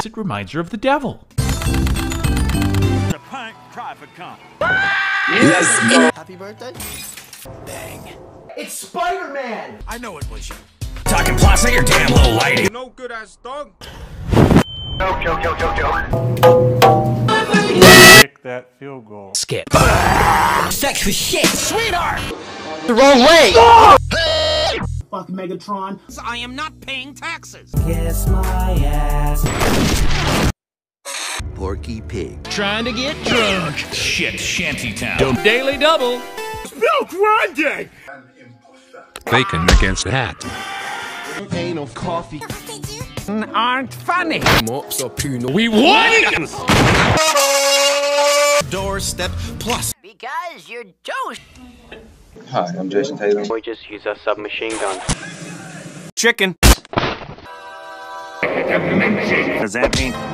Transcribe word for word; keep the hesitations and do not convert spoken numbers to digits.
because it reminds her of the devil. The punk cry for cum. Let's go. Happy birthday. Bang. It's Spider-Man. I know it was you. Talking plots, your damn little lady. No good ass dog. Joke, joke, joke, joke, joke. Kick that field goal. Skip. Sex was shit, sweetheart. The wrong way. Oh! Fuck Megatron. I am not paying taxes. Kiss my ass. Porky Pig. Trying to get drunk. Shit, shantytown. Daily double. Bill Grande. Bacon against that. Ain't no coffee. Aren't funny. Mops or Puno. We won! Doorstep plus. Because you're toast. Hi, I'm Jason Taylor. We just use a submachine gun. Chicken. Does that mean